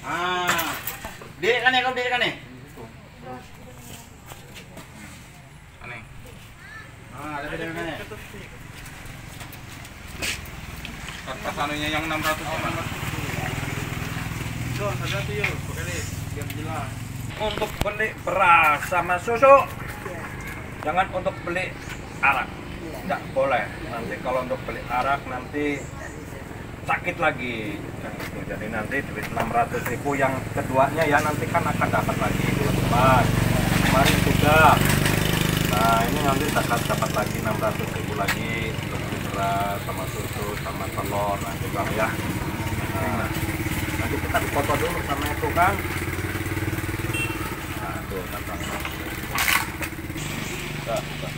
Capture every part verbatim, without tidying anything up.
Ah, diri kan ya, kau diri kan nih. Aneh. Ah, ada beda kan ya. Kertas anunya yang enam ratus mana? Tuh, hati-hati yuk, pakai biar jelas. Untuk beli beras sama susu, jangan untuk beli arak, nggak boleh. Nanti kalau untuk beli arak nanti sakit lagi. Yang itu. Jadi nanti duit enam ratus ribu yang keduanya ya nanti kan akan dapat lagi bulan depan. Kemarin sudah. Nah ini nanti dapat dapat lagi enam ratus ribu lagi untuk beli beras sama susu sama telur nanti bang ya. Nah, nanti kita foto dulu sama itu kan. Nah tuh datang. Nah,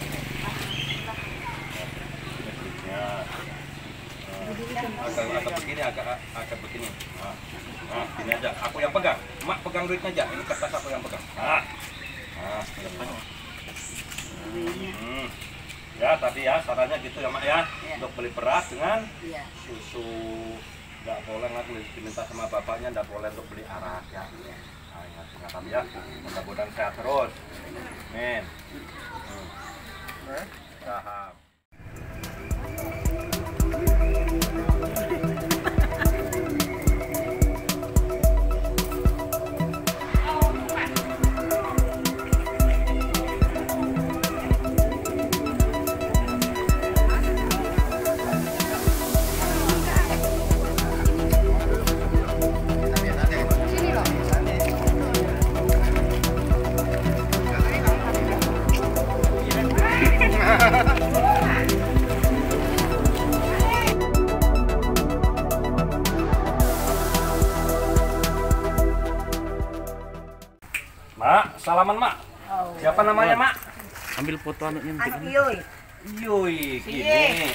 agak agak begini agak agak begini. Nah, nah, gini aja. Aku yang pegang. Mak pegang duitnya aja. Ini kertas aku yang pegang. Nah, nah, hmm. Ya tadi ya sarannya gitu ya mak ya. Ya. Untuk beli beras dengan ya. Susu. Nggak boleh nggak diminta sama bapaknya. Nggak boleh untuk beli arak ya. Ya. Nah, ingat-ingat ya. Mudah-mudahan sehat terus. Amin. Hmm. Paham. Mak, salaman mak. Oh. Siapa namanya mak? Ambil foto anaknya. Anak Yui. Yui, gini.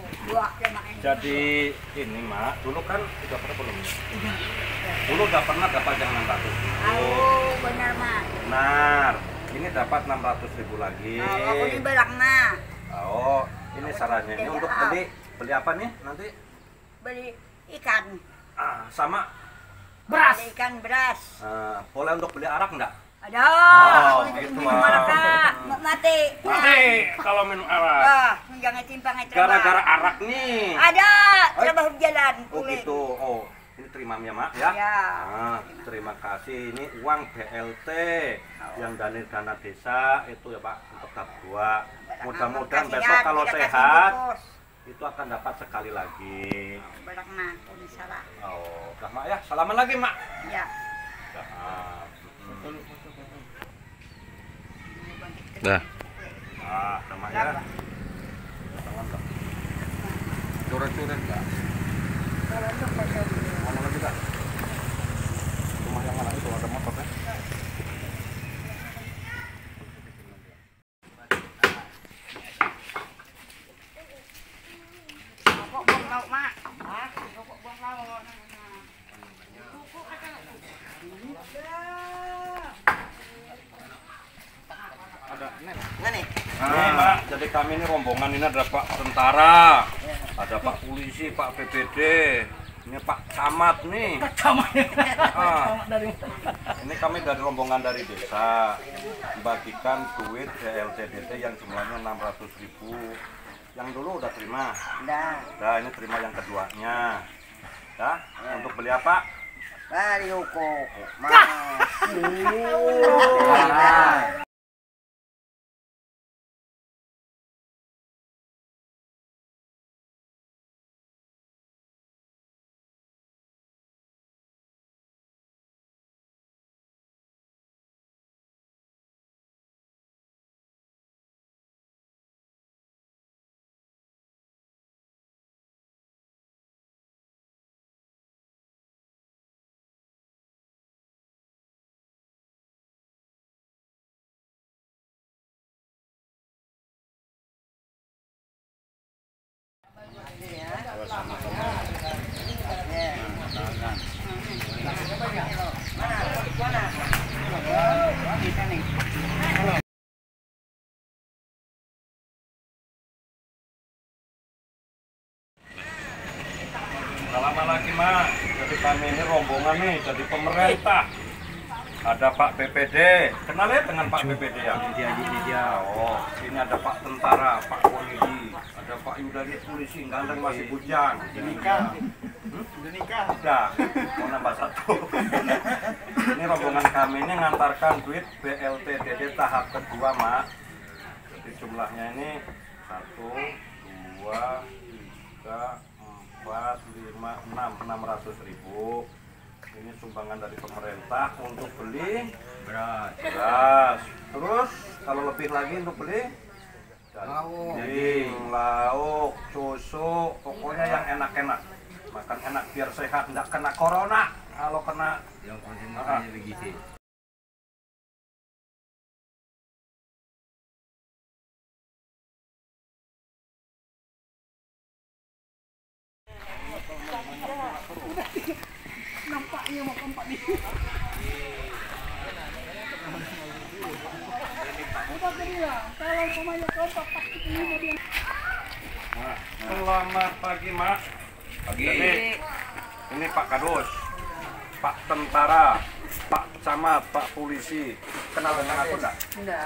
Jadi ini mak, dulu kan udah pernah belum ya? Dulu udah pernah dapat yang enam ratus ribu. Oh, benar mak. Benar. Ini dapat enam ratus ribu lagi. Oh, aku di belakangnya. Oh, ini sarannya. Ini untuk beli beli apa nih nanti? Beli ikan. Ah, sama beras. Beli ikan beras. Uh, boleh untuk beli arak enggak? Ada. Oh, gitu. Minum arak mati. Mati kalau minum arak. Ah, jangan timpang itu. Gara-gara arak nih. Ada, terabah jalan. Oh gitu. Oh, ini terima ya mak ya. Ya. Nah, terima kasih. Ini uang B L T yang dari dana desa itu ya pak untuk tahap dua. Mudah-mudahan besok kalau sehat itu akan dapat sekali lagi. Barak mak, salah. Oh, dah mak ya. Salaman lagi mak. Ya. Dah. Dah. Ah, sama ya. Tangan dah. Coret-coret enggak? Mana lagi dah? Rumah yang mana itu ada motor kan? Rokok buang lauk mak. Ah, rokok buang lauk. Ada nih. Nih. Nih, Pak. Jadi kami ini rombongan ini ada Pak Tentara, ada Pak Polisi, Pak P B D, ini Pak Camat nih. Camat. Ah, ini kami dari rombongan dari desa, membagikan duit B L T D T yang jumlahnya enam ratus ribu. Yang dulu udah terima. Udah. Nah, ini terima yang keduanya. Ya, untuk beli apa? Bali uko. Mas. Salam pertama lagi Mak, jadi kami ini rombongan nih, jadi pemerintah. Ada Pak B P D, kenal ya dengan Pak B P D ya? Dia ini dia. Oh, ini ada Pak Tentara, Pak Polisi, ada Pak Yudari polisi, ganteng masih bujang. Ini Nikah. Udah nikah. Udah, mau nambah satu. Ini rombongan kami ini ngantarkan duit B L T D D tahap kedua Mak. Jadi jumlahnya ini satu, dua, tiga, empat, lima, enam, enam ratus ribu. Ini sumbangan dari pemerintah untuk beli Berat. beras. Terus kalau lebih lagi untuk beli Lauk. daging, lauk, susu, pokoknya yang enak-enak. Makan enak biar sehat, nggak kena corona. Kalau kena Yang penting Ah. makannya begitu. Nah, selamat pagi Mak. Pagi. Ini, ini Pak Kadus, Pak Tentara, Pak Camat, Pak Polisi. Kenal dengan aku enggak? Enggak.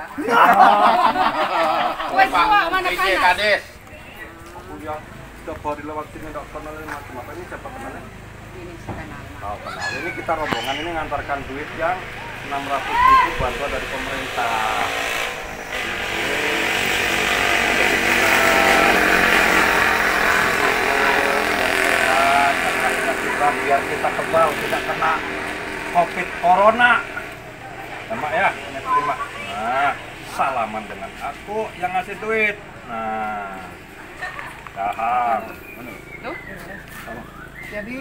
Kue tua mana P J panas? Kades. Aku yang udah baru lewat sini nggak kenal ini macam apa. Ini siapa kenalnya? Ini sih kenal. Oh kenal. Ini kita rombongan ini ngantarkan duit yang enam ratus ribu bantuan dari pemerintah. Biar kita kebal, tidak kena covid corona. Ya, Mak ya, ini terima. Nah, salaman dengan aku yang ngasih duit. Nah, daham. Tuh. Jadi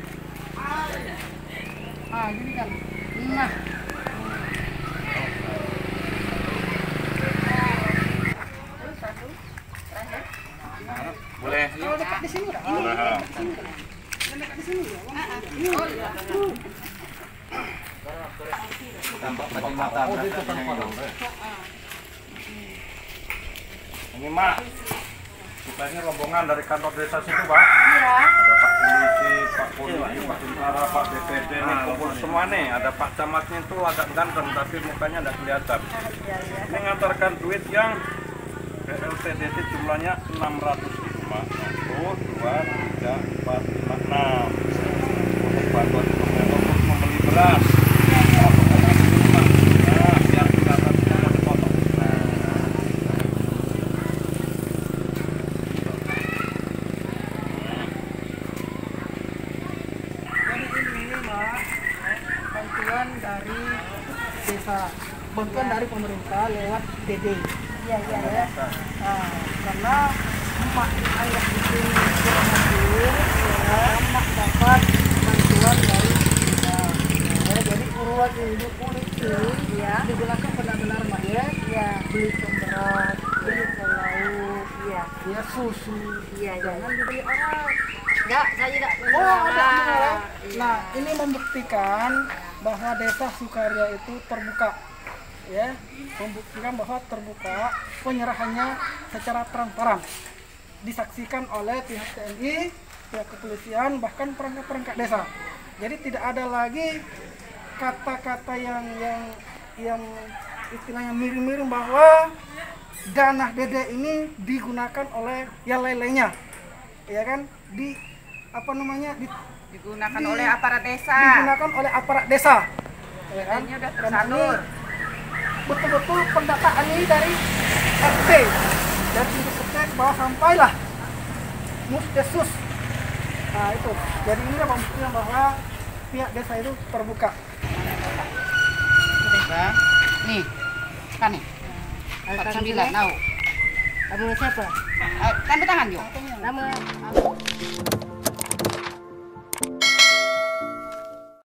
ah gini kan. Nah, Terus satu. Terakhir. Boleh. kalau dekat di sini udah. Daham. Yang dekat di sini ya. Oh iya. Tampak kacamata belakangnya. Ini Mak, kita ini rombongan dari kantor desa situ Pak. Iya. Ada Pak Polisi, Pak Polisi, Pak Tentara, Pak B P D, nih kumpul semua nih. Ada Pak Camatnya itu agak ganteng tapi mukanya tidak kelihatan. Ini ngantarkan duit yang B L T D D jumlahnya enam ratus ribu Mak. Satu, dua, tiga, empat, lima, enam. Untuk bantuan pemerintah untuk membeli beras. Nah, biar kelihatan semuanya dipotong. Nah. Jadi ini Mak, bantuan dari desa, bantuan dari pemerintah lewat D D. Iya iya ya. Nah, karena emak ayah itu berhasil, ya, emak dapat bantuan dari desa. Ya, jadi uruan induk itu ya digunakan benar-benar Mak ya. Iya. Beli beras, beli lauk, iya. Ya susu, iya. Jangan dibeli orang. Enggak, saya tidak Oh, ada benar. Iya. Nah, ini membuktikan bahwa desa Sukaria itu terbuka. Ya, membuktikan bahwa terbuka penyerahannya secara transparan. Disaksikan oleh pihak T N I, pihak kepolisian, bahkan perangkat-perangkat desa. Jadi tidak ada lagi kata-kata yang yang yang istilahnya miring-miring bahwa dana D D ini digunakan oleh yang lain-lainnya. Ya kan? Di apa namanya? Di, Digunakan Di- oleh aparat desa. digunakan oleh aparat desa. Ya kan? Ini udah Dan tersalur. ini betul-betul pendataan ini dari R T, dari induk R T ke bawah sampailah Musdesus. Nah itu, jadi ini membuktikan bahwa pihak desa itu terbuka. Bang. Nih. Kan nih. empat puluh sembilan tahu. Kamu siapa? Eh, tanda tangan yuk. Nama